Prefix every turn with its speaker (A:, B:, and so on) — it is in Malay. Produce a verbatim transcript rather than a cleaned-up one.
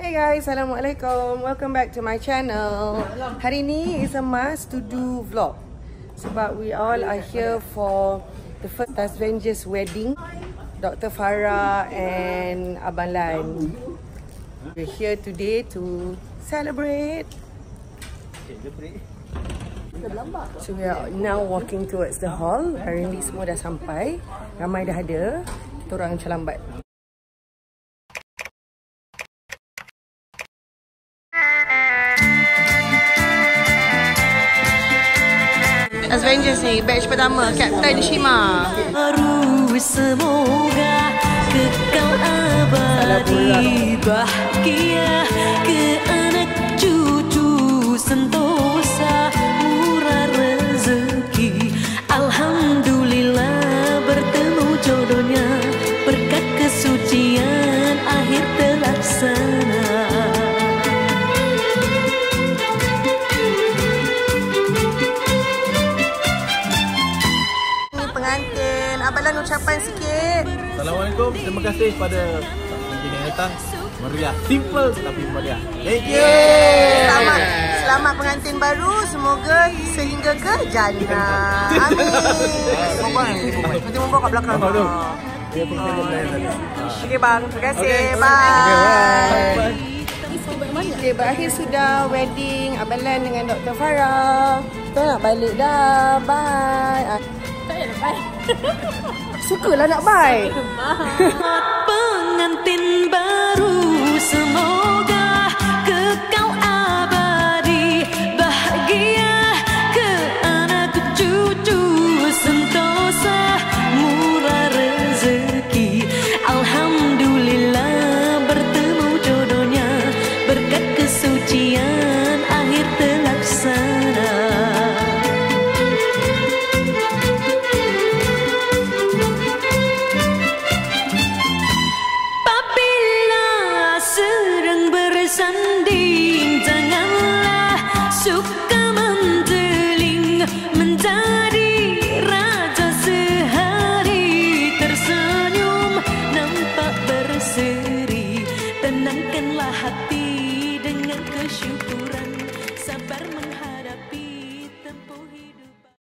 A: Hey guys, Assalamualaikum. Welcome back to my channel. Hari ni is a must to do vlog sebab we all are here for the first Avengers wedding, Doctor Farah and Abang Lan. We're here today to celebrate. So we are now walking towards the hall. Apparently semua dah sampai. Ramai dah ada. Kita orang macam lambat. Avengers ni, batch pertama, Captain Shima.
B: Semoga kekal abadi bahagia ke anak cucu sentosa murah rezeki. Alhamdulillah bertemu jodohnya berkat kesucian akhir terlaksana.
A: Pengantin, Abang Lan ucapan sikit.
C: Assalamualaikum, terima kasih pada pengantin yang datang. Meriah, simple tetapi meriah. Thank you.
A: Selamat, selamat pengantin baru. Semoga sehingga ke jannah. Amin. Nanti membawa kat belakang. Okey bang, terima kasih. Bye. Okay, berakhir sudah wedding Abang Lan dengan Doktor Farah. Kita nak balik dah. Bye.
D: Tak payah nak bye.
A: Sukalah nak bye.
B: Pengantin baru